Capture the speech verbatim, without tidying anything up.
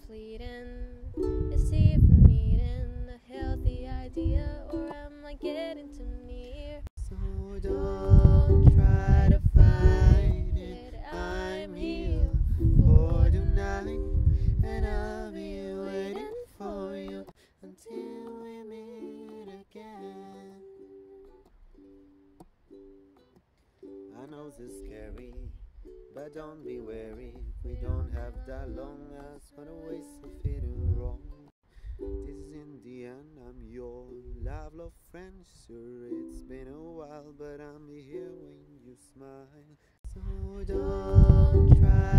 fleeting. Is even meeting a healthy idea, or am I getting too near? So don't try to fight it. I'm here for tonight, and I'll be waiting for you until we meet again. I know this is scary, but don't be wary. We don't have that long, as for the waste of feeling wrong. This is in the end, I'm your love, love friend. Sure, it's been a while, but I'm here when you smile. So don't try